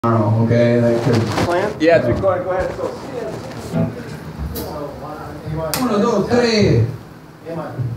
tomorrow, okay? That could... Plan? Yeah, go ahead. Go. 1, 2, 3.